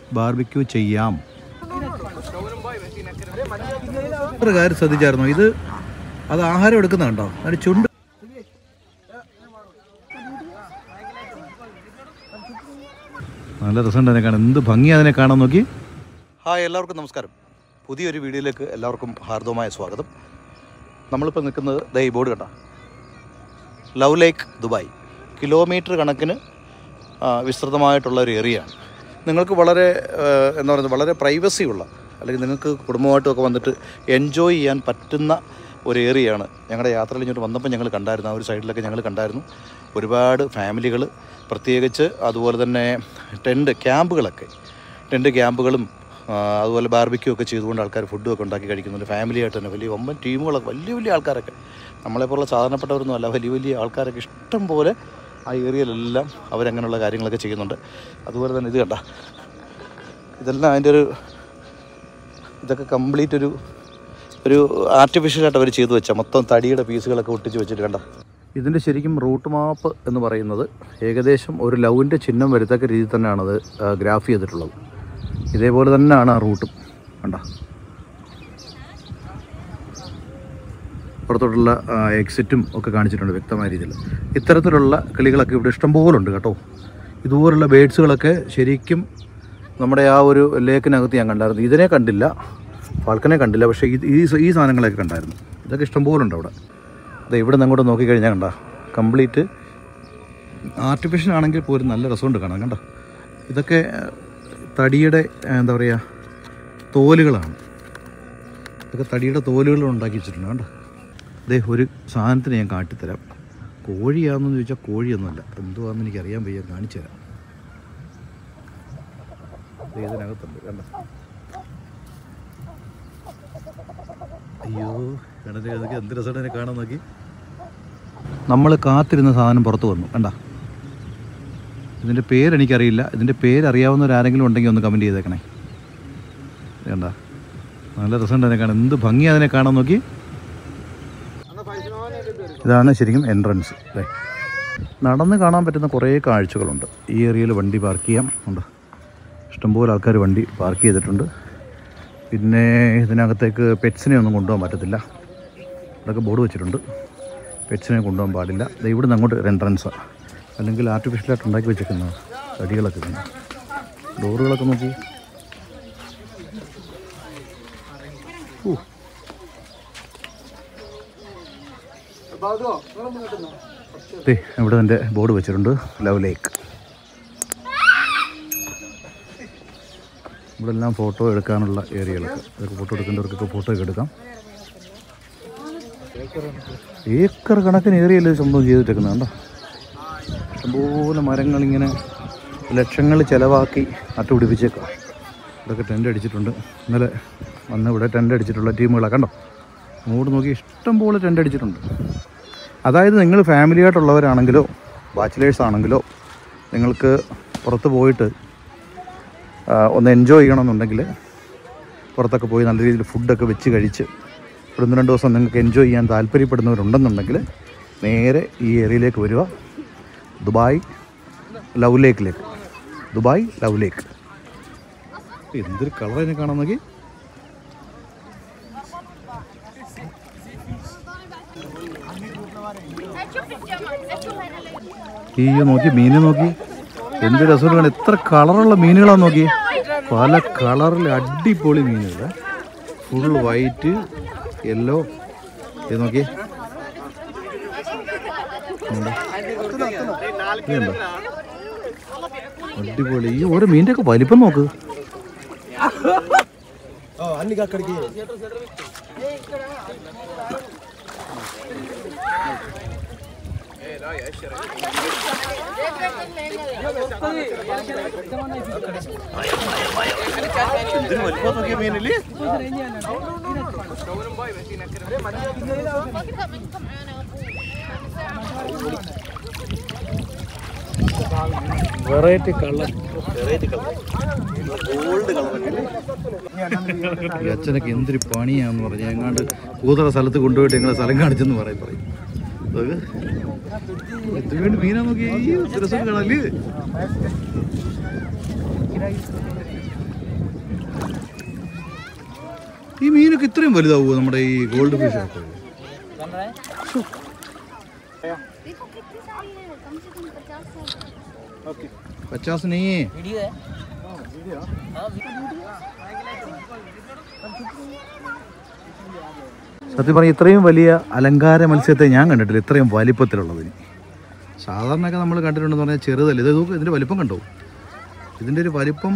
Barbecue ചെയ്യാം. ഒരു കാര്യം ശ്രദ്ധിച്ചായിരുന്നോ? അത് ആഹാരം എടുക്കുന്നുണ്ടോ? അതിന് ചുണ്ട് നല്ല രസമുണ്ട് അതിനെ കാണാൻ. എന്ത് ഭംഗി അതിനെ കാണാൻ നോക്കി. ഹായ്, എല്ലാവർക്കും നമസ്കാരം. പുതിയൊരു വീഡിയോയിലേക്ക് എല്ലാവർക്കും ഹാർദവമായ സ്വാഗതം. നമ്മളിപ്പോൾ നിൽക്കുന്നത് ഈ ബോർഡ് കണ്ട ലവ് ലേക്ക് ദുബായ്. കിലോമീറ്റർ കണക്കിന് വിസ്തൃതമായിട്ടുള്ള ഒരു ഏരിയയാണ്. നിങ്ങൾക്ക് വളരെ എന്താ പറയുന്നത്, വളരെ പ്രൈവസിയുള്ള, അല്ലെങ്കിൽ നിങ്ങൾക്ക് കുടുംബമായിട്ടുമൊക്കെ വന്നിട്ട് എൻജോയ് ചെയ്യാൻ പറ്റുന്ന ഒരു ഏരിയയാണ്. ഞങ്ങളുടെ യാത്രയിൽ ഇങ്ങോട്ട് വന്നപ്പോൾ ഞങ്ങൾ കണ്ടായിരുന്നു, ആ ഒരു സൈഡിലൊക്കെ ഞങ്ങൾ കണ്ടായിരുന്നു ഒരുപാട് ഫാമിലികൾ, പ്രത്യേകിച്ച് അതുപോലെ തന്നെ ടെൻറ്റ് ക്യാമ്പുകളും അതുപോലെ ബാർബിക്യൂ ഒക്കെ ചെയ്തുകൊണ്ട് ആൾക്കാർ ഫുഡും ഒക്കെ ഉണ്ടാക്കി കഴിക്കുന്നുണ്ട്. ഫാമിലിയായിട്ട് തന്നെ വലിയ വമ്പൻ ടീമുകളൊക്കെ, വലിയ ആൾക്കാരൊക്കെ, നമ്മളെപ്പോലുള്ള സാധാരണപ്പെട്ടവരൊന്നും അല്ല, വലിയ ആൾക്കാരൊക്കെ ഇഷ്ടം പോലെ ആ ഏരിയയിലെല്ലാം അവരങ്ങനെയുള്ള കാര്യങ്ങളൊക്കെ ചെയ്യുന്നുണ്ട്. അതുപോലെ തന്നെ ഇത് കണ്ട, ഇതെല്ലാം അതിൻ്റെ ഇതൊക്കെ കംപ്ലീറ്റ് ഒരു ആർട്ടിഫിഷ്യലായിട്ട് അവർ ചെയ്തു വെച്ചാൽ മൊത്തം തടിയുടെ പീസുകളൊക്കെ ഒട്ടിച്ച് വെച്ചിട്ട് കണ്ട. ഇതിൻ്റെ ശരിക്കും റൂട്ട് മാപ്പ് എന്ന് പറയുന്നത് ഏകദേശം ഒരു ലവിൻ്റെ ചിഹ്നം വരത്തക്ക രീതിയിൽ തന്നെയാണത് ഗ്രാഫ് ചെയ്തിട്ടുള്ളത്. ഇതേപോലെ തന്നെയാണ് ആ റൂട്ടും കണ്ട. പുറത്തോട്ടുള്ള എക്സിറ്റും ഒക്കെ കാണിച്ചിട്ടുണ്ട് വ്യക്തമായ രീതിയിൽ. ഇത്തരത്തിലുള്ള കിളികളൊക്കെ ഇവിടെ ഇഷ്ടംപോലെ ഉണ്ട് കേട്ടോ. ഇതുപോലുള്ള ബേഡ്സുകളൊക്കെ ശരിക്കും നമ്മുടെ ആ ഒരു ലേക്കിനകത്ത് ഞാൻ കണ്ടായിരുന്നു. ഇതിനെ കണ്ടില്ല, ഫാൽക്കനെ കണ്ടില്ല, പക്ഷേ ഈ സാധനങ്ങളൊക്കെ കണ്ടായിരുന്നു. ഇതൊക്കെ ഇഷ്ടംപോലെ ഉണ്ട് അവിടെ. അത് ഇവിടെ നിന്ന് അങ്ങോട്ട് നോക്കിക്കഴിഞ്ഞാൽ കണ്ട, കംപ്ലീറ്റ് ആർട്ടിഫിഷ്യൽ ആണെങ്കിൽ പോലും നല്ല രസമുണ്ട് കാണാൻ. കണ്ട, ഇതൊക്കെ തടിയുടെ എന്താ പറയുക, തോലുകളാണ്. ഇതൊക്കെ തടിയുടെ തോലുകൾ ഉണ്ടാക്കി വെച്ചിട്ടുണ്ട്. കണ്ട, ഒരു സാധനത്തിന് ഞാൻ കാട്ടിത്തരാം. കോഴിയാണെന്ന് ചോദിച്ചാൽ കോഴിയൊന്നുമല്ല, എന്തുവാണെന്ന് എനിക്കറിയാൻ വയ്യ, കാണിച്ചു തരാം. ഇതിനകത്തുണ്ട് കണ്ട. അയ്യോ കണ്ടത്, അതൊക്കെ എന്ത് രസമായിട്ട് കാണാൻ നോക്കി. നമ്മൾ കാത്തിരുന്ന സാധനം പുറത്ത് വന്നു കണ്ട. ഇതിൻ്റെ പേരെനിക്കറിയില്ല. ഇതിൻ്റെ പേരറിയാവുന്നവരാരെങ്കിലും ഉണ്ടെങ്കിൽ ഒന്ന് കമൻറ്റ് ചെയ്തേക്കണേ. കണ്ട, നല്ല രസമുണ്ട് അതിനെ കാണാൻ. എന്ത് ഭംഗി അതിനെ കാണാൻ നോക്കി. ഇതാണ് ശരിക്കും എൻട്രൻസ് അല്ലേ. നടന്ന് കാണാൻ പറ്റുന്ന കുറേ കാഴ്ചകളുണ്ട്. ഈ ഏരിയയിൽ വണ്ടി പാർക്ക് ചെയ്യാം. ഉണ്ട്, ഇഷ്ടംപോലെ ആൾക്കാർ വണ്ടി പാർക്ക് ചെയ്തിട്ടുണ്ട്. പിന്നെ ഇതിനകത്തേക്ക് പെറ്റ്സിനെ ഒന്നും കൊണ്ടുപോകാൻ പറ്റത്തില്ല. ഇതൊക്കെ ബോർഡ് വെച്ചിട്ടുണ്ട്, പെറ്റ്സിനെ കൊണ്ടുപോകാൻ പാടില്ല. ഇവിടെ നിന്ന് അങ്ങോട്ട് ഒരു എൻട്രൻസാണ്, അല്ലെങ്കിൽ ആർട്ടിഫിഷ്യലായിട്ട് ഉണ്ടാക്കി വെച്ചിരിക്കുന്ന തടികളൊക്കെ തന്നെ. ഡോറുകളൊക്കെ നോക്കി. ഇവിടെ എൻ്റെ ബോർഡ് വെച്ചിട്ടുണ്ട് ലവ് ലേക്ക്. ഇവിടെ എല്ലാം ഫോട്ടോ എടുക്കാനുള്ള ഏരിയകളൊക്കെ, അതൊക്കെ ഫോട്ടോ എടുക്കേണ്ടവർക്കൊക്കെ ഫോട്ടോ ഒക്കെ എടുക്കാം. ഏക്കർ കണക്കിന് ഏരിയയിൽ സംഭവം ചെയ്തിട്ടേക്കുന്നത് കണ്ടോ. ഇഷ്ടംപോലെ മരങ്ങളിങ്ങനെ ലക്ഷങ്ങൾ ചിലവാക്കി നട്ടുപിടിപ്പിച്ചേക്കാം. ഇതൊക്കെ ടെൻ്റ് അടിച്ചിട്ടുണ്ട്. ഇന്നലെ വന്ന് ഇവിടെ ടെൻ്റ് അടിച്ചിട്ടുള്ള ടീമുകളൊക്കെ കണ്ടോ. അങ്ങോട്ട് നോക്കി ഇഷ്ടംപോലെ ടെൻ്റ് അടിച്ചിട്ടുണ്ട്. അതായത് നിങ്ങൾ ഫാമിലി ആയിട്ടുള്ളവരാണെങ്കിലോ ബാച്ചിലേഴ്സ് ആണെങ്കിലോ നിങ്ങൾക്ക് പുറത്ത് പോയിട്ട് ഒന്ന് എൻജോയ് ചെയ്യണമെന്നുണ്ടെങ്കിൽ പുറത്തൊക്കെ പോയി നല്ല രീതിയിൽ ഫുഡൊക്കെ വെച്ച് കഴിച്ച് ഒരു 1-2 ദിവസം നിങ്ങൾക്ക് എൻജോയ് ചെയ്യാൻ താല്പര്യപ്പെടുന്നവരുണ്ടെന്നുണ്ടെങ്കിൽ നേരെ ഈ ഏരിയയിലേക്ക് വരിക. ദുബായ് ലവ് ലേക്കിലേക്ക്. Dubai love lake. എന്തൊരു കളർ അതിനെ കാണാൻ നോക്കി. ഈ നോക്കി മീനെ നോക്കി, എന്ത് രസമാണ്. എത്ര കളറുള്ള മീനുകളാണ് നോക്കി. പല കളറിൽ അടിപൊളി മീനുകൾ. Full white, yellow. ഇത് നോക്കി, അടിപൊളി. ഈ ഓരോ മീൻ്റെ ഒക്കെ വലിപ്പം നോക്ക്. മീനില് വെറൈറ്റി കളർ, ഗോൾഡ് കളർ. അച്ഛനൊക്കെ എന്തൊരു പണിയാന്ന് പറഞ്ഞാൽ എങ്ങാണ്ട് കൂതറ സ്ഥലത്ത് കൊണ്ടുപോയിട്ട് ഞങ്ങളെ സ്ഥലം കാണിച്ചെന്ന് പറയും. എത്ര വേണ്ടി മീനാ നോക്കി. രസം കാണാല്. ഈ മീനൊക്കെ ഇത്രയും വലുതാവുമോ നമ്മുടെ ഈ ഗോൾഡ് ഫിഷ് ഒക്കെ? 50 नहीं है। സത്യം പറഞ്ഞാൽ ഇത്രയും വലിയ അലങ്കാര മത്സ്യത്തെ ഞാൻ കണ്ടിട്ടില്ല, ഇത്രയും വലിപ്പത്തിലുള്ളതിന്. സാധാരണയൊക്കെ നമ്മൾ കണ്ടിട്ടുണ്ടെന്ന് പറഞ്ഞാൽ ചെറുതല്ല. ഇത് നോക്ക്, ഇതിൻ്റെ വലിപ്പം കണ്ടോ? ഇതിൻ്റെ ഒരു വലിപ്പം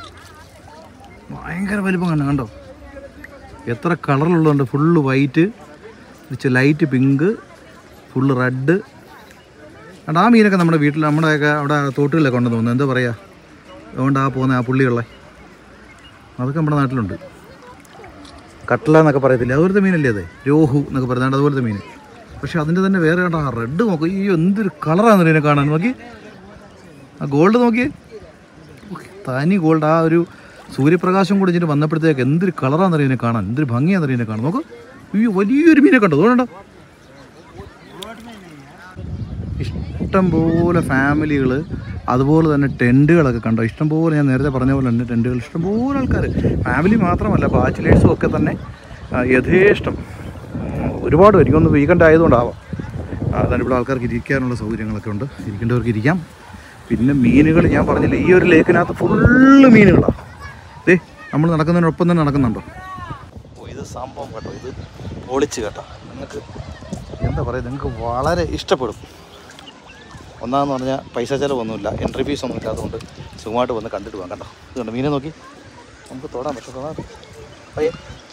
ഭയങ്കര വലിപ്പം കണ്ടോ? എത്ര കളറിലുള്ളതുണ്ട്. Full white, light pink, full red. ആ മീനൊക്കെ നമ്മുടെ വീട്ടിൽ, നമ്മുടെയൊക്കെ അവിടെ തോട്ടുകളിലൊക്കെ ഉണ്ടെന്ന് തോന്നുന്നു. എന്താ പറയുക, അതുകൊണ്ട് പോകുന്ന ആ പുള്ളിയുള്ള അതൊക്കെ നമ്മുടെ നാട്ടിലുണ്ട്. കട്ട്ല എന്നൊക്കെ പറയത്തില്ല, അതുപോലത്തെ മീനല്ലേ അത്? രോഹു എന്നൊക്കെ പറയുന്നത് അതുപോലത്തെ മീൻ. പക്ഷെ അതിൻ്റെ തന്നെ വേറെ കണ്ട ആ റെഡ് നോക്കി, ഈ എന്തൊരു കളറാണ് ഇതിനെ കാണാൻ. നോക്കി ആ ഗോൾഡ്, നോക്കി തനി ഗോൾഡ്. ആ ഒരു സൂര്യപ്രകാശം കൂടി ഇതിന് വന്നപ്പോഴത്തേക്ക് എന്തൊരു കളറാണെന്ന് ഇതിനെ കാണാൻ, എന്തൊരു ഭംഗിയാണെന്ന് ഇതിനെ കാണാൻ. നോക്ക്, ഈ വലിയൊരു മീനെ കണ്ടോ? അതുകൊണ്ടോ ഇഷ്ടംപോലെ ഫാമിലികൾ, അതുപോലെ തന്നെ ടെൻറ്റുകളൊക്കെ കണ്ടോ? ഇഷ്ടംപോലെ, ഞാൻ നേരത്തെ പറഞ്ഞ പോലെ തന്നെ ടെൻറ്റുകൾ, ഇഷ്ടംപോലെ ആൾക്കാർ, ഫാമിലി മാത്രമല്ല ബാച്ചിലേഴ്സും ഒക്കെ തന്നെ യഥേഷ്ടം ഒരുപാട്. എനിക്കൊന്ന് വീക്കെൻഡ് ആയതുകൊണ്ടാവാം. അതാണ് ഇവിടെ ആൾക്കാർക്ക് ഇരിക്കാനുള്ള സൗകര്യങ്ങളൊക്കെ ഉണ്ട്, ഇരിക്കേണ്ടവർക്ക് ഇരിക്കാം. പിന്നെ മീനുകൾ ഞാൻ പറഞ്ഞില്ല, ഈ ഒരു ലേക്കിനകത്ത് ഫുള്ള് മീനുകളാണ്. ദേ നമ്മൾ നടക്കുന്നതിനൊപ്പം തന്നെ നടക്കുന്നുണ്ടോ? ഇത് സംഭവം കേട്ടോ, ഇത് പൊളിച്ച് കേട്ടോ. നിങ്ങൾക്ക് എന്താ പറയുക, നിങ്ങൾക്ക് വളരെ ഇഷ്ടപ്പെടും. ഒന്നാമെന്ന് പറഞ്ഞാൽ പൈസ ചിലവൊന്നുമില്ല, എൻട്രി ഫീസ് ഒന്നും ഇല്ലാത്തതുകൊണ്ട് സുഖമായിട്ട് വന്ന് കണ്ടിട്ട് പോകാം. കണ്ടോ, ഇതുകൊണ്ട് മീനെ നോക്കി നമുക്ക് തൊടാൻ പറ്റും. തൊടാൻ പയ്യെ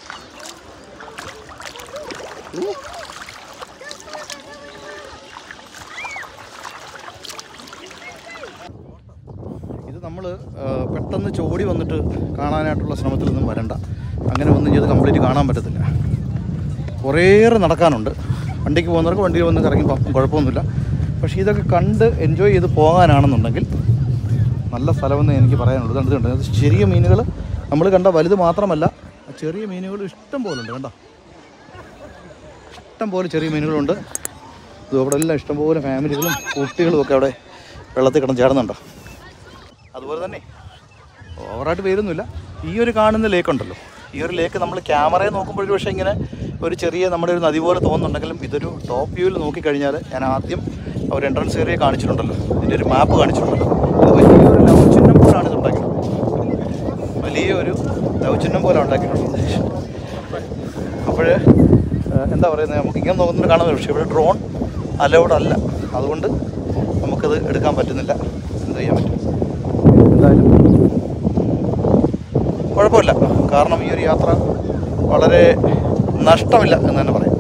ഇത് നമ്മൾ പെട്ടെന്ന് ചോടി വന്നിട്ട് കാണാനായിട്ടുള്ള ശ്രമത്തിലൊന്നും വരണ്ട. അങ്ങനെ ഒന്നും ചെയ്ത് കംപ്ലീറ്റ് കാണാൻ പറ്റത്തില്ല. കുറേയേറെ നടക്കാനുണ്ട്. വണ്ടിക്ക് പോകുന്നവർക്ക് വണ്ടിയിൽ വന്ന് കറങ്ങി കുഴപ്പമൊന്നുമില്ല. പക്ഷേ ഇതൊക്കെ കണ്ട് എൻജോയ് ചെയ്ത് പോകാനാണെന്നുണ്ടെങ്കിൽ നല്ല സ്ഥലമെന്ന് എനിക്ക് പറയാനുള്ളൂ. കണ്ടിട്ടുണ്ട്, അത് ചെറിയ മീനുകൾ നമ്മൾ കണ്ട വലുത് മാത്രമല്ല, ചെറിയ മീനുകൾ ഇഷ്ടം പോലെ ഉണ്ട്. കണ്ടോ, ഇഷ്ടം പോലെ ചെറിയ മീനുകളുണ്ട്. ഇത് അവിടെ എല്ലാം ഇഷ്ടംപോലെ ഫാമിലികളും കുട്ടികളും ഒക്കെ അവിടെ വെള്ളത്തിൽ കിടന്ന് ചേർന്നുണ്ടോ. അതുപോലെ തന്നെ ഓവറായിട്ട് പേരൊന്നുമില്ല. ഈ ഒരു കാണുന്ന ലേക്ക് ഉണ്ടല്ലോ, ഈ ഒരു ലേക്ക് നമ്മൾ ക്യാമറയിൽ നോക്കുമ്പോഴൊരു പക്ഷേ ഇങ്ങനെ ഒരു ചെറിയ നമ്മുടെ ഒരു നദി പോലെ തോന്നുന്നുണ്ടെങ്കിലും ഇതൊരു ടോപ്പ് വ്യൂവിൽ നോക്കിക്കഴിഞ്ഞാൽ, ഞാൻ ആദ്യം ഒരു എൻട്രൻസ് ഏരിയ കാണിച്ചിട്ടുണ്ടല്ലോ, ഇതിൻ്റെ ഒരു മാപ്പ് കാണിച്ചിട്ടുണ്ടല്ലോ, ഇത് വലിയൊരു ലവ് ചിഹ്നം പോലാണ് ഇത് ഉണ്ടാക്കിയിട്ടുള്ളത്. വലിയൊരു ലവ് ചിഹ്നം പോലെ ഉണ്ടാക്കിയിട്ടുള്ളത്. അപ്പോൾ എന്താ പറയുന്നത്, നമുക്ക് ഇങ്ങനെ നോക്കുന്നുണ്ട് കാണാൻ പറ്റും. പക്ഷേ ഇവിടെ ഡ്രോൺ അലൗഡ് അല്ല, അതുകൊണ്ട് നമുക്കത് എടുക്കാൻ പറ്റുന്നില്ല. എന്ത് ചെയ്യാൻ പറ്റും? എന്തായാലും കുഴപ്പമില്ല, കാരണം ഈ ഒരു യാത്ര വളരെ നഷ്ടമില്ല എന്ന് തന്നെ പറയാം.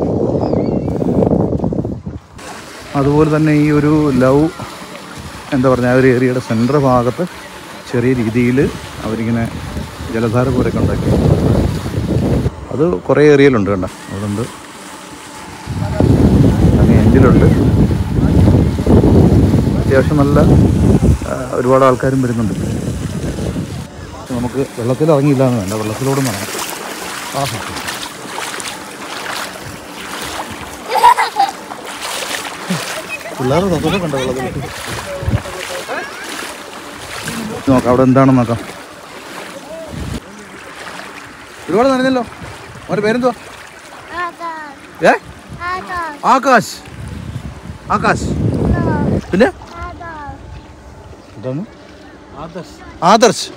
അതുപോലെ തന്നെ ഈ ഒരു ലവ് എന്താ പറയുക, ആ ഒരു ഏരിയയുടെ സെൻറ്റർ ഭാഗത്ത് ചെറിയ രീതിയിൽ അവരിങ്ങനെ ജലധാര പോലെയൊക്കെ ഉണ്ടാക്കി. അത് കുറേ ഏരിയയിലുണ്ട്, കണ്ട അതുകൊണ്ട് അങ്ങനെ എൻഡിലുണ്ട്. അത്യാവശ്യം നല്ല ഒരുപാട് ആൾക്കാരും വരുന്നുണ്ട്. നമുക്ക് വെള്ളത്തിൽ ഇറങ്ങിയില്ല എന്ന് വേണ്ട, വെള്ളത്തിലൂടെ നടക്കാം. പിള്ളേരുടെ സന്തോഷം കണ്ട വെള്ളത്തിൽ നോക്കാം. അവിടെ എന്താണെന്ന് നോക്കാം. ഒരുപാട് നനഞ്ഞല്ലോ. അവരുടെ പേരെന്തുവാ? ആകാശ്. ആകാശ് പിന്നെ എന്താണ്? ആദർശ്.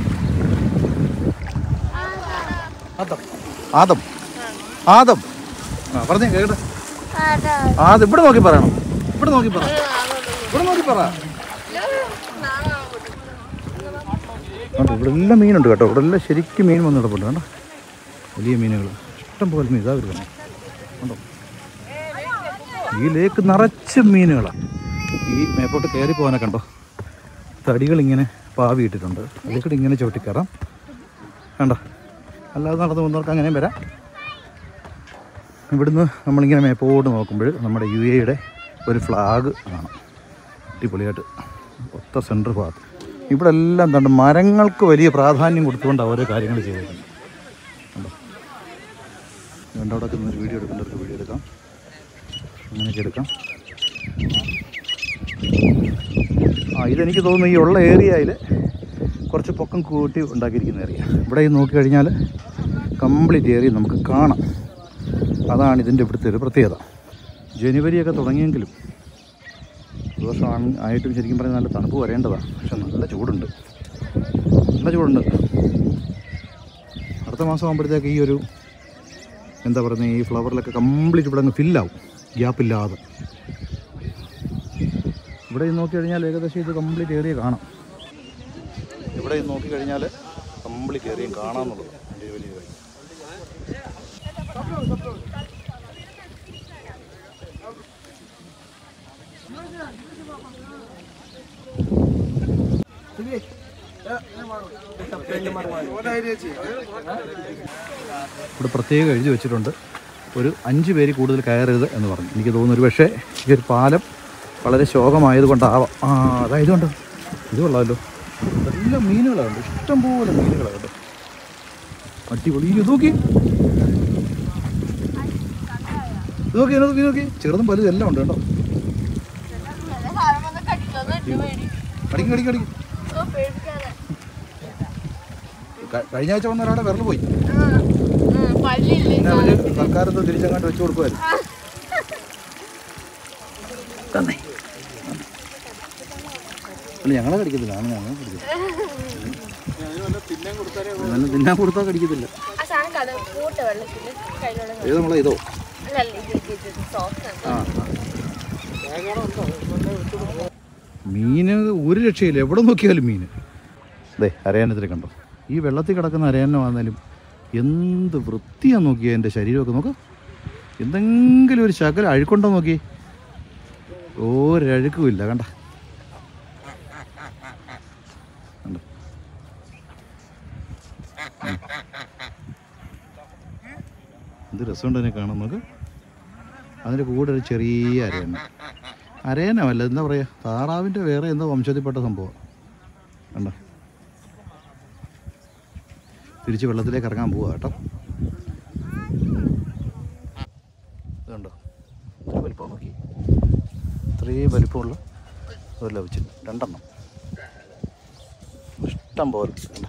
ആദം. ആദം പറഞ്ഞേ കേട്ടെ. ആദം. ഇവിടെ നോക്കി പറയണം, ഇവിടെ നോക്കി പറ, ഇവിടെ നോക്കി പറ. ഇവിടെ എല്ലാം മീനുണ്ട് കേട്ടോ, ഇവിടെ എല്ലാം ശരിക്കും മീൻ വന്ന് കിടപ്പുണ്ട്. കണ്ടോ, വലിയ മീനുകൾ ഇഷ്ടം പോലെ മീൻ. ഇതാ വരുന്നത് കണ്ടോ, ഈ ലേക്ക് നിറച്ച് മീനുകളാണ്. ഈ മേപ്പോട്ട് കയറി പോകാനൊക്കെ കണ്ടോ, തടികളിങ്ങനെ പാവി ഇട്ടിട്ടുണ്ട്, അതിൽ ഇങ്ങനെ ചവിട്ടിക്കയറാം. കണ്ടോ, അല്ലാതെ നടന്നു പോകുന്നവർക്ക് അങ്ങനെയും വരാം. ഇവിടുന്ന് നമ്മളിങ്ങനെ മേപ്പോട്ട് നോക്കുമ്പോൾ നമ്മുടെ UAE ഒരു ഫ്ലാഗ് കാണാം, അടിപൊളിയായിട്ട് ഒത്ത സെൻറ്റർ ഭാഗത്ത്. ഇവിടെ എല്ലാം എന്താണ്, മരങ്ങൾക്ക് വലിയ പ്രാധാന്യം കൊടുത്തുകൊണ്ട് ഓരോ കാര്യങ്ങൾ ചെയ്തിട്ടുണ്ട്. കണ്ടോ, രണ്ടോടൊക്കെ ഒരു വീഡിയോ എടുക്കേണ്ടവർക്ക് വീഡിയോ എടുക്കാം, അങ്ങനെയൊക്കെ എടുക്കാം. ഇതെനിക്ക് തോന്നുന്നു ഈ ഉള്ള ഏരിയയിൽ കുറച്ച് പൊക്കം കൂട്ടി ഉണ്ടാക്കിയിരിക്കുന്ന ഏരിയ. ഇവിടെ നോക്കിക്കഴിഞ്ഞാൽ കംപ്ലീറ്റ് ഏരിയ നമുക്ക് കാണാം. അതാണ് ഇതിൻ്റെ ഇവിടുത്തെ ഒരു പ്രത്യേകത. ജനുവരിയൊക്കെ തുടങ്ങിയെങ്കിലും ഈ വർഷം ആയിട്ടും ശരിക്കും പറഞ്ഞാൽ നല്ല തണുപ്പ് വരേണ്ടതാണ്. പക്ഷെ നല്ല ചൂടുണ്ട്, നല്ല ചൂടുണ്ട്. അടുത്ത മാസം ആകുമ്പോഴത്തേക്ക് ഈ ഒരു എന്താ പറയുന്നത്, ഈ ഫ്ലവറിലൊക്കെ കംപ്ലീറ്റ് ഇവിടെ അങ്ങ് ഫില്ലാവും, ഗ്യാപ്പില്ലാതെ. ഇവിടെ നോക്കിക്കഴിഞ്ഞാൽ ഏകദേശം ഇത് കംപ്ലീറ്റ് ഏരിയ കാണാം. ഇവിടെ നോക്കിക്കഴിഞ്ഞാൽ കംപ്ലീറ്റ് ഏരിയയും കാണാമെന്നുള്ളത് എൻ്റെ വലിയ കാര്യം. ഇവിടെ പ്രത്യേകം എഴുതി വെച്ചിട്ടുണ്ട്, ഒരു 5 പേര് കൂടുതൽ കയറരുത് എന്ന് പറഞ്ഞു. എനിക്ക് തോന്നുന്നു ഒരു പക്ഷേ ഈ ഒരു പാലം വളരെ ശോകമായത് കൊണ്ടാവാം. അതായത് കൊണ്ട് ഇത് കൊള്ളാമല്ലോ, നല്ല മീനുകളുണ്ട്, ഇഷ്ടംപോലെ മീനുകളുണ്ട്. അടിപൊളി. നോക്കി നോക്കി നോക്കി നോക്കി, ചെറുതും വലുതും എല്ലാം ഉണ്ട് കേട്ടോ. കടിക്കും കടിക്കും കടിക്കും. കഴിഞ്ഞ ആഴ്ച വന്ന ഒരാടെ വിരൽ പോയി, പിന്നെ അവര് സർക്കാരെന്തോ തിരിച്ചങ്ങാണ്ട് വെച്ചു കൊടുക്കുമായിരുന്നു. അല്ല ഞങ്ങളെ കടിക്കത്തില്ല, ഞങ്ങളെ കടിക്കില്ല, തിന്നാൻ കൊടുത്താൽ കടിക്കത്തില്ല. ഏത് നമ്മളെ ഇതോ? മീന് ഒരു രക്ഷയില്ല, എവിടെ നോക്കിയാലും മീൻ. അതെ അരയാനത്തിൽ കണ്ടോ, ഈ വെള്ളത്തിൽ കിടക്കുന്ന അരയാനം വന്നാലും എന്ത് വൃത്തിയാന്ന് നോക്കിയാൽ എൻ്റെ ശരീരമൊക്കെ നോക്കാം. എന്തെങ്കിലും ഒരു ശകലം അഴുക്കുണ്ടോ നോക്കി, ഒരഴുക്കും ഇല്ല. കണ്ട എന്ത് രസമുണ്ട് അതിനെ കാണാൻ നോക്ക്. അതിൻ്റെ കൂടെ ഒരു ചെറിയ അരയനമല്ല, എന്താ പറയുക, താറാവിൻ്റെ വേറെ എന്തോ വംശത്തിൽപ്പെട്ട സംഭവം. കണ്ട തിരിച്ച് വെള്ളത്തിലേക്ക് ഇറങ്ങാൻ പോവുക കേട്ടോ. ഇതുണ്ടോ ഇത്ര വലിപ്പം നോക്കി, ഇത്രയും വലിപ്പമുള്ള ഒരു ലഭിച്ചു 2 എണ്ണം ഇഷ്ടം പോലെ. കണ്ട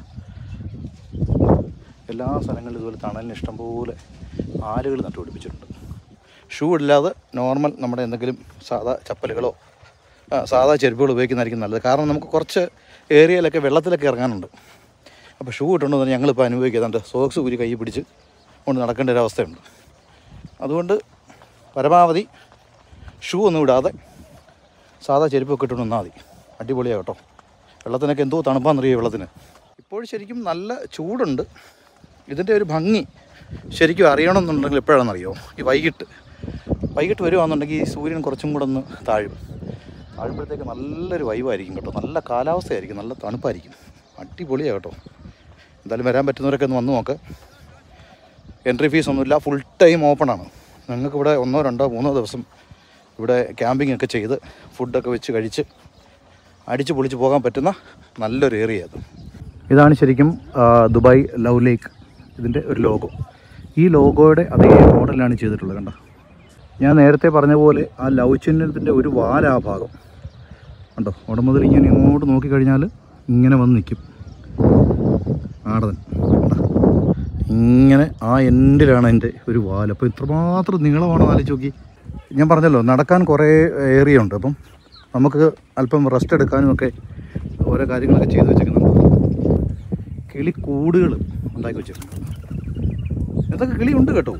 എല്ലാ സ്ഥലങ്ങളിലും ഇതുപോലെ തണലിന് ഇഷ്ടം പോലെ ആലുകൾ നട്ടുപിടിപ്പിച്ചിട്ടുണ്ട്. ഷൂ ഇല്ലാതെ നോർമൽ നമ്മുടെ എന്തെങ്കിലും സാധാ ചപ്പലുകളോ സാധാ ചെരുപ്പുകൾ ഉപയോഗിക്കുന്നതായിരിക്കും നല്ലത്. കാരണം നമുക്ക് കുറച്ച് ഏരിയയിലൊക്കെ വെള്ളത്തിലൊക്കെ ഇറങ്ങാനുണ്ട്. അപ്പോൾ ഷൂ ഇട്ടുകൊണ്ട് തന്നെ ഞങ്ങളിപ്പോൾ അനുഭവിക്കുന്നുണ്ട്, സോക്സ് ഊരി കൈ പിടിച്ച് കൊണ്ട് നടക്കേണ്ട ഒരവസ്ഥയുണ്ട്. അതുകൊണ്ട് പരമാവധി ഷൂ ഒന്നും ഇടാതെ സാധാ ചെരുപ്പൊക്കെ ഇട്ടുകൊണ്ട് വന്നാൽ മതി. അടിപൊളിയാണ് കേട്ടോ. വെള്ളത്തിനൊക്കെ എന്തോ തണുപ്പാണെന്നറിയോ വെള്ളത്തിന്. ഇപ്പോൾ ശരിക്കും നല്ല ചൂടുണ്ട്. ഇതിൻ്റെ ഒരു ഭംഗി ശരിക്കും അറിയണമെന്നുണ്ടെങ്കിൽ എപ്പോഴാണെന്നറിയോ, ഈ വൈകിട്ട് വരുവാണെന്നുണ്ടെങ്കിൽ ഈ സൂര്യൻ കുറച്ചും കൂടെ ഒന്ന് താഴുമ്പോഴത്തേക്ക് നല്ലൊരു വൈബായിരിക്കും കേട്ടോ. നല്ല കാലാവസ്ഥയായിരിക്കും, നല്ല തണുപ്പായിരിക്കും, അടിപൊളിയാണ് കേട്ടോ. എന്തായാലും വരാൻ പറ്റുന്നവരൊക്കെ ഒന്ന് വന്ന് നോക്ക്. എൻട്രി ഫീസ് ഒന്നുമില്ല, ഫുൾ ടൈം ഓപ്പണാണ്. നിങ്ങൾക്ക് ഇവിടെ 1, 2, 3 ദിവസം ഇവിടെ ക്യാമ്പിംഗ് ഒക്കെ ചെയ്ത് ഫുഡൊക്കെ വെച്ച് കഴിച്ച് അടിച്ച് പൊളിച്ച് പോകാൻ പറ്റുന്ന നല്ലൊരു ഏരിയ അത്. ഇതാണ് ശരിക്കും ദുബായ് ലവ് ലേക്ക്, ഇതിൻ്റെ ഒരു ലോഗോ. ഈ ലോഗോയുടെ അതേ മോഡലാണ് ചെയ്തിട്ടുള്ളത്. കണ്ടോ, ഞാൻ നേരത്തെ പറഞ്ഞ പോലെ ആ ലവ് ചിഹ്നത്തിൻ്റെ ഒരു വാല ആ ഭാഗം കണ്ടോ, അവിടെ മുതൽ ഇങ്ങനെ ഇങ്ങോട്ട് നോക്കിക്കഴിഞ്ഞാൽ ഇങ്ങനെ വന്ന് നിൽക്കും ആടൻ. ഇങ്ങനെ ആ എൻഡിലാണ് എൻ്റെ ഒരു വാല. അപ്പോൾ ഇത്രമാത്രം നീളമാണെന്ന് ആലോചിച്ച് നോക്കി. ഞാൻ പറഞ്ഞല്ലോ നടക്കാൻ കുറേ ഏരിയ ഉണ്ട്, അപ്പം നമുക്ക് അല്പം റെസ്റ്റ് എടുക്കാനും ഒക്കെ ഓരോ കാര്യങ്ങളൊക്കെ ചെയ്ത് വെച്ചിരിക്കുന്നുണ്ട്. കിളിക്കൂടുകൾ ഉണ്ടാക്കി വെച്ചിട്ടുണ്ട്. എന്തൊക്കെ കിളിയുണ്ട് കേട്ടോ.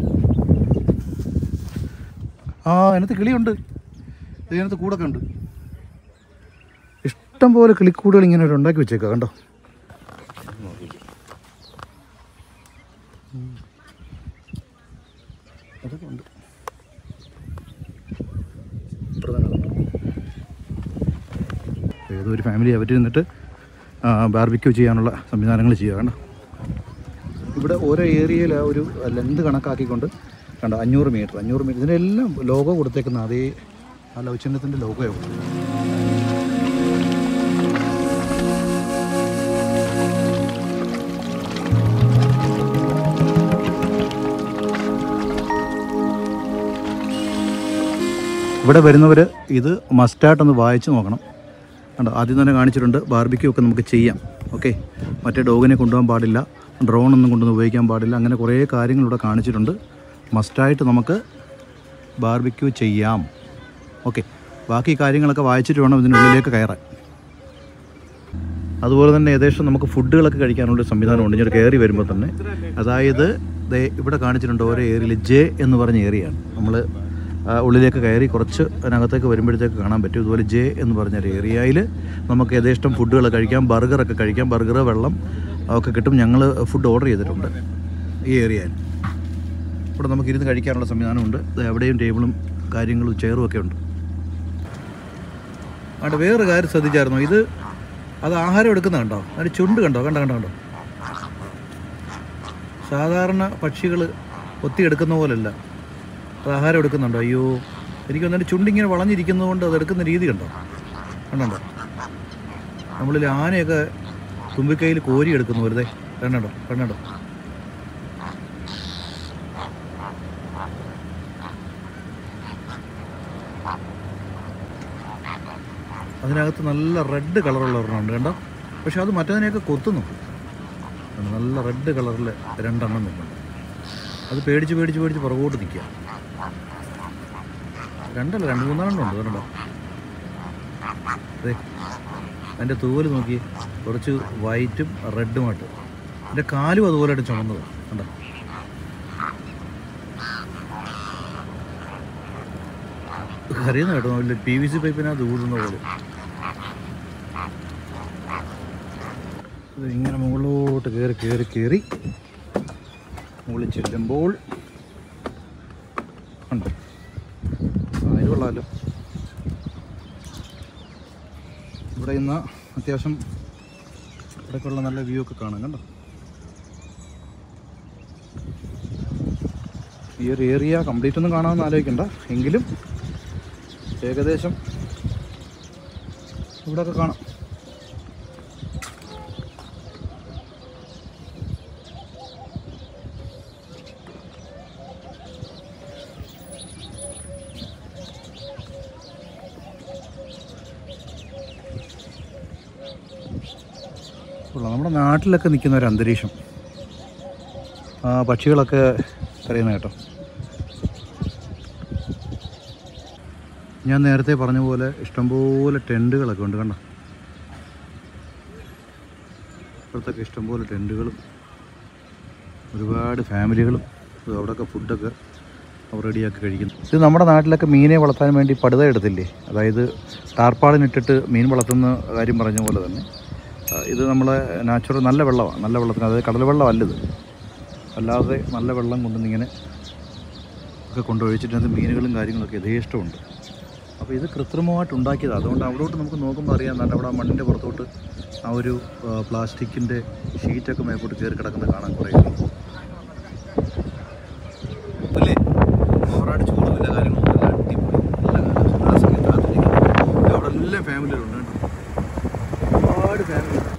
അതിനകത്ത് കിളിയുണ്ട്, ഇതിനകത്ത് കൂടൊക്കെ ഉണ്ട്. ഇഷ്ടം പോലെ കിളിക്കൂടുകൾ ഇങ്ങനെ ഉണ്ടാക്കി വെച്ചേക്കാം കണ്ടോ. അതൊക്കെ ഉണ്ട്. ഏതോ ഒരു ഫാമിലി അവരിരുന്നിട്ട് ബാർബിക്യൂ ചെയ്യാനുള്ള സംവിധാനങ്ങൾ ചെയ്യുക. കണ്ടോ, ഇവിടെ ഓരോ ഏരിയയിൽ ആ ഒരു ലെന്ത് കണക്കാക്കിക്കൊണ്ട് കണ്ടോ 500 മീറ്റർ ഇതിനെല്ലാം ലോഗോ കൊടുത്തേക്കുന്ന അതേ ആ ലവ് ചിഹ്നത്തിൻ്റെ ലോഗോയാണ്. ഇവിടെ വരുന്നവർ ഇത് മസ്റ്റായിട്ടൊന്ന് വായിച്ച് നോക്കണം. കണ്ടോ, ആദ്യം തന്നെ കാണിച്ചിട്ടുണ്ട് ബാർബിക്യൂ ഒക്കെ നമുക്ക് ചെയ്യാം. ഓക്കെ. മറ്റേ ഡോഗിനെ കൊണ്ടുപോകാൻ പാടില്ല, ഡ്രോണൊന്നും കൊണ്ടൊന്നും ഉപയോഗിക്കാൻ പാടില്ല, അങ്ങനെ കുറേ കാര്യങ്ങളിവിടെ കാണിച്ചിട്ടുണ്ട്. മസ്റ്റായിട്ട് നമുക്ക് ബാർബിക്യൂ ചെയ്യാം. ഓക്കെ, ബാക്കി കാര്യങ്ങളൊക്കെ വായിച്ചിട്ട് വേണം ഇതിനുള്ളിലേക്ക് കയറാൻ. അതുപോലെ തന്നെ ഏകദേശം നമുക്ക് ഫുഡുകളൊക്കെ കഴിക്കാനുള്ളൊരു സംവിധാനമുണ്ട് ഇങ്ങനെ കയറി വരുമ്പോൾ തന്നെ. അതായത് ഇവിടെ കാണിച്ചിട്ടുണ്ട് ഓരോ ഏരിയയിൽ ജെ എന്ന് പറഞ്ഞ ഏരിയയാണ്. നമ്മൾ ഉള്ളിലേക്ക് കയറി കുറച്ച് അതിനകത്തേക്ക് വരുമ്പോഴത്തേക്ക് കാണാൻ പറ്റും. ഇതുപോലെ ജെ എന്ന് പറഞ്ഞൊരു ഏരിയയിൽ നമുക്ക് യഥേഷ്ടം ഫുഡുകൾ കഴിക്കാം, ബർഗറൊക്കെ കഴിക്കാം. ബർഗർ, വെള്ളം ഒക്കെ കിട്ടും. ഞങ്ങൾ ഫുഡ് ഓർഡർ ചെയ്തിട്ടുണ്ട് ഈ ഏരിയയിൽ. ഇവിടെ നമുക്ക് ഇരുന്ന് കഴിക്കാനുള്ള സംവിധാനമുണ്ട്. എവിടെയും ടേബിളും കാര്യങ്ങളും ചെയറും ഒക്കെ ഉണ്ട്. അവിടെ വേറൊരു കാര്യം ശ്രദ്ധിച്ചായിരുന്നു, അത് ആഹാരം എടുക്കുന്ന കണ്ടോ? അതിന് ചുണ്ട് കണ്ടോ? കണ്ടോ? സാധാരണ പക്ഷികൾ ഒത്തിയെടുക്കുന്ന പോലല്ല, അത് ആഹാരം എടുക്കുന്നുണ്ടോ? അയ്യോ, എനിക്ക് വന്നിട്ട് ചുണ്ടിങ്ങനെ വളഞ്ഞിരിക്കുന്നത് കൊണ്ട് അതെടുക്കുന്ന രീതി കണ്ടോ? നമ്മളിൽ ആനയൊക്കെ തുമ്പിക്കൈയിൽ കോരി എടുക്കുന്നു വെറുതെ. കണ്ടോ? അതിനകത്ത് നല്ല റെഡ് കളറുള്ള ഒരെണ്ണമുണ്ട് കണ്ടോ? പക്ഷെ അത് മറ്റതിനെയൊക്കെ കൊത്തുന്നു. നല്ല റെഡ് കളറിൽ 2 എണ്ണം നിൽക്കുന്നുണ്ട്. അത് പേടിച്ച് പുറകോട്ട് നിൽക്കുക. 2 അല്ല 3 4 ഉണ്ട് കണ്ടോ? അതെ, അതിൻ്റെ തൂവൽ നോക്കി, കുറച്ച് വൈറ്റും റെഡുമായിട്ട്. അതിൻ്റെ കാലും അതുപോലെയായിട്ട് ചുമന്നത് കണ്ടോ? കരയുന്ന കേട്ടോ, വലിയ PVC പൈപ്പിനകത്ത് ഊതുന്ന പോലെ. ഇങ്ങനെ മുകളിലോട്ട് കയറി മുകളിൽ ചെല്ലുമ്പോൾ ഉണ്ട്. ഇത് കൊള്ളാമല്ലോ. ഇവിടെ ഇന്ന് അത്യാവശ്യം ഇവിടേക്കുള്ള നല്ല വ്യൂ ഒക്കെ കാണാം കണ്ടോ? ഈ ഒരു ഏരിയ കംപ്ലീറ്റ് ഒന്നും കാണാമെന്ന് ആലോചിക്കണ്ട, എങ്കിലും ഏകദേശം ഇവിടെയൊക്കെ കാണാം. നമ്മുടെ നാട്ടിലൊക്കെ നിൽക്കുന്ന ഒരു അന്തരീക്ഷം, പക്ഷികളൊക്കെ കരയുന്ന കേട്ടോ. ഞാൻ നേരത്തെ പറഞ്ഞ പോലെ ഇഷ്ടംപോലെ ടെൻറ്റുകളൊക്കെ ഉണ്ട് കണ്ടോ? ഇപ്പോഴത്തൊക്കെ ഇഷ്ടംപോലെ ടെൻറ്റുകളും ഒരുപാട് ഫാമിലികളും അവിടെയൊക്കെ ഫുഡൊക്കെ റെഡിയാക്കി കഴിക്കുന്നു. ഇത് നമ്മുടെ നാട്ടിലൊക്കെ മീനെ വളർത്താൻ വേണ്ടി പടുത എടുത്തില്ലേ, അതായത് ടാർപ്പാളിനിട്ടിട്ട് മീൻ വളർത്തുന്ന കാര്യം പറഞ്ഞ പോലെ തന്നെ ഇത് നമ്മളെ നാച്ചുറൽ നല്ല വെള്ളമാണ്. നല്ല വെള്ളത്തിന്, അതായത് കടൽ വെള്ളം അല്ലത്, അല്ലാതെ നല്ല വെള്ളം കൊണ്ടുവന്നിങ്ങനെ ഒക്കെ കൊണ്ടൊഴിച്ചിട്ട് മീനുകളും കാര്യങ്ങളൊക്കെ യഥേഷ്ടമുണ്ട്. അപ്പോൾ ഇത് കൃത്രിമമായിട്ട് ഉണ്ടാക്കിയതാണ്. അതുകൊണ്ട് അവിടോട്ട് നമുക്ക് നോക്കുമ്പോൾ അറിയാം, അവിടെ ആ മണ്ണിൻ്റെ പുറത്തോട്ട് ആ ഒരു പ്ലാസ്റ്റിക്കിൻ്റെ ഷീറ്റൊക്കെ മേപ്പോട്ട് കയറി കിടക്കുന്നത് കാണാൻ കുറേ അല്ലേ. ഓവറായിട്ട് ചൂടുമില്ല, കാര്യങ്ങളൊന്നും നല്ല അടിപൊളി നല്ല കാലാവസ്ഥ. ആ സമയത്ത് അവിടെ എല്ലാം ഫാമിലികളുണ്ട് കേട്ടോ, ഒരുപാട് ഫാമിലി.